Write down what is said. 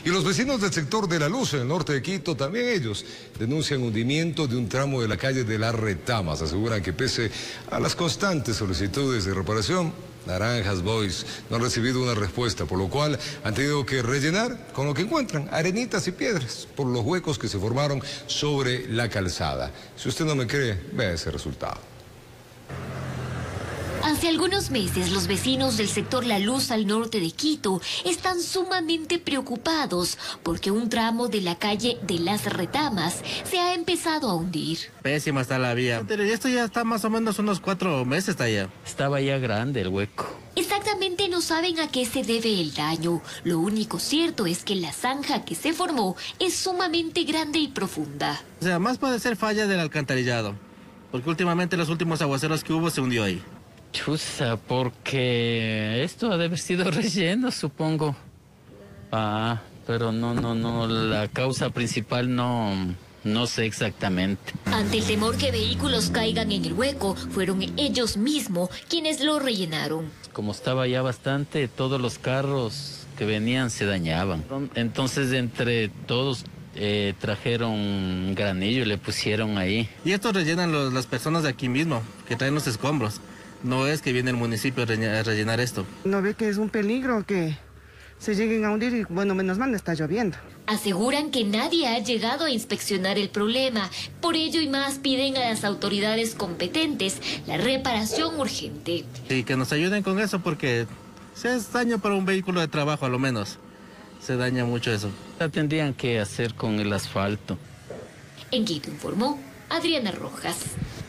Y los vecinos del sector de La Luz, en el norte de Quito, también ellos denuncian hundimiento de un tramo de la calle de Las Retamas. Aseguran que pese a las constantes solicitudes de reparación, Naranjas Boys no han recibido una respuesta, por lo cual han tenido que rellenar con lo que encuentran, arenitas y piedras, por los huecos que se formaron sobre la calzada. Si usted no me cree, vea ese resultado. Hace algunos meses, los vecinos del sector La Luz al norte de Quito están sumamente preocupados porque un tramo de la calle de Las Retamas se ha empezado a hundir. Pésima está la vía. Esto ya está más o menos unos 4 meses está ya. Estaba ya grande el hueco. Exactamente no saben a qué se debe el daño. Lo único cierto es que la zanja que se formó es sumamente grande y profunda. O sea, más puede ser falla del alcantarillado, porque últimamente los últimos aguaceros que hubo se hundió ahí. Chusa, porque esto ha de haber sido relleno, supongo. Pero no, la causa principal no sé exactamente. Ante el temor que vehículos caigan en el hueco, fueron ellos mismos quienes lo rellenaron. Como estaba ya bastante, todos los carros que venían se dañaban. Entonces, entre todos trajeron granillo y le pusieron ahí. Y esto rellenan las personas de aquí mismo, que traen los escombros. No es que viene el municipio a rellenar esto. ¿No ve que es un peligro que se lleguen a hundir? Y bueno, menos mal está lloviendo. Aseguran que nadie ha llegado a inspeccionar el problema. Por ello y más piden a las autoridades competentes la reparación urgente. Sí, que nos ayuden con eso porque si es daño para un vehículo de trabajo a lo menos. Se daña mucho eso. La tendrían que hacer con el asfalto. En Quito informó Adriana Rojas.